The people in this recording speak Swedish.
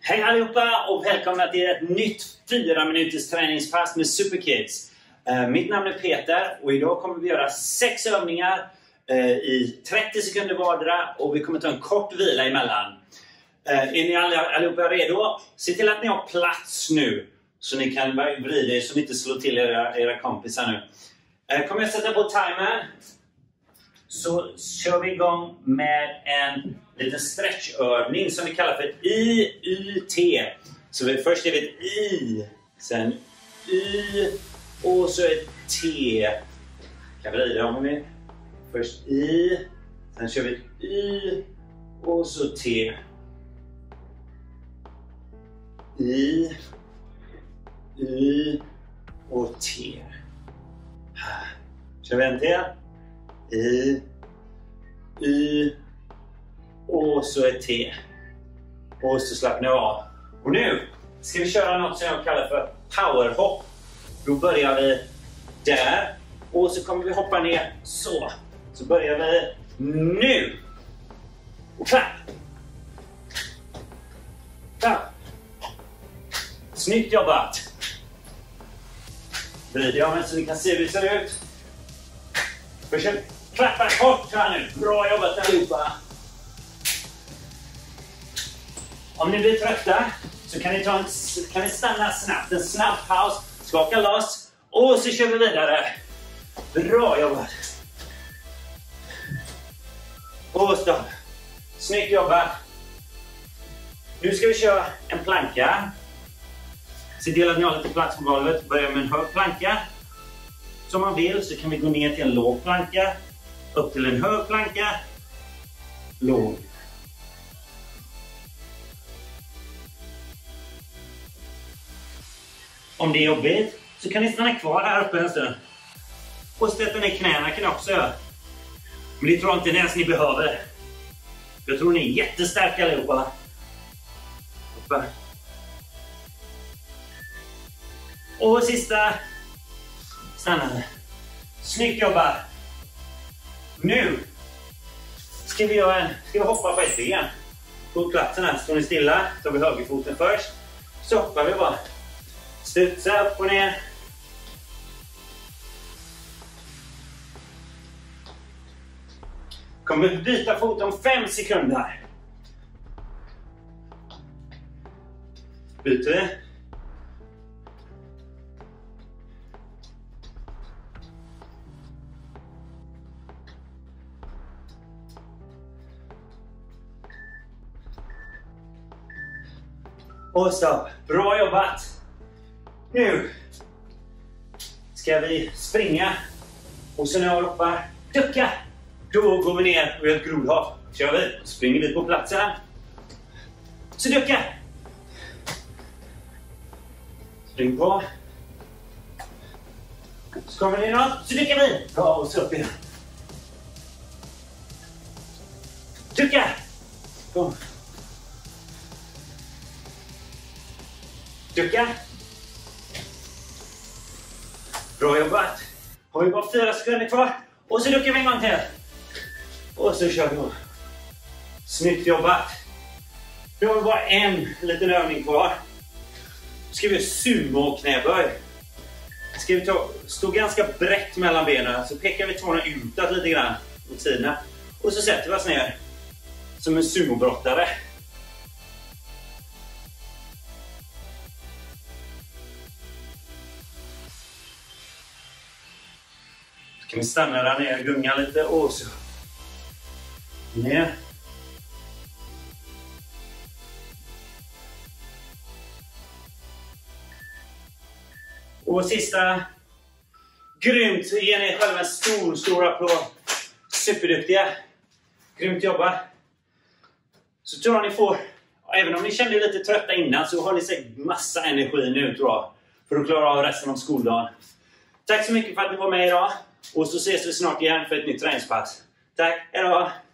Hej allihopa och välkomna till ett nytt 4 minuters träningspass med Superkids. Mitt namn är Peter och idag kommer vi göra 6 övningar i 30 sekunder vardera och vi kommer ta en kort vila emellan. Är ni allihopa redo? Se till att ni har plats nu så ni kan vrida er så ni inte slår till era kompisar nu. Kommer jag sätta på timern så kör vi igång med en liten stretchövning som vi kallar för ett IYT. Så först är vi ett I, sen Y och så ett T. Kan vi vrida om vi? Först I, sen kör vi ett Y och så T. I, Y och T. Kör vi en till. I, Y och så ett T. Och så slappnar jag av. Och nu ska vi köra något som jag kallar för powerhopp. Då börjar vi där. Och så kommer vi hoppa ner så. Så börjar vi nu. Och klapp. Klapp. Snyggt jobbat. Vrider jag mig så ni kan se hur det ser ut. Försök klappa hårt här nu. Bra jobbat allihopa. Om ni blir trötta så kan ni stanna snabbt. En snabb paus. Skaka loss. Och så kör vi vidare. Bra jobbat. Och stopp. Snyggt jobbat. Nu ska vi köra en planka. Se till att ni har lite plats på golvet. Börja med en hög planka. Som man vill så kan vi gå ner till en låg planka. Upp till en hög planka. Låg. Om det är jobbigt så kan ni stanna kvar här uppe en stund. Och stötta ner knäna kan ni också göra. Men det tror jag inte ens ni behöver. Jag tror ni är jättestarka allihopa. Hoppa. Och sista. Stanna. Snyggt jobbat. Nu ska vi hoppa på ett ben. På platsen här står ni stilla. Så vi högerfoten först. Så hoppar vi bara. Studsa upp och ner. Kommer vi byta fot om 5 sekunder. Byter vi. Och stopp. Bra jobbat. Nu ska vi springa. Och sen när jag ropar ducka. Då går vi ner och gör ett grodhopp. Kör vi. Springer vi på platsen. Så ducka. Spring på. Så kommer det något. Så duckar vi. Bra och så upp igen. Ducka. Kom. Ducka. Bra jobbat. Har vi bara 4 sekunder kvar. Och så duckar vi en gång till. Och så kör vi. Snyggt jobbat. Nu har vi bara en liten övning kvar. Nu ska vi göra sumo-knäböj. Ska vi stå ganska brett mellan benen. Så pekar vi tårna utåt lite grann mot sidorna. Och så sätter vi oss ner. Som en sumobrottare. Kan vi stanna där nere, gunga lite och så ner. Och sista. Grymt, ge ni själva en stor applåd. Superduktiga. Grymt jobbat. Så tror jag ni får, även om ni kände lite trötta innan så har ni säkert massa energi nu tror jag. För att klara av resten av skoldagen. Tack så mycket för att ni var med idag. Och så ses vi snart igen för ett nytt träningspass. Tack, hejdå!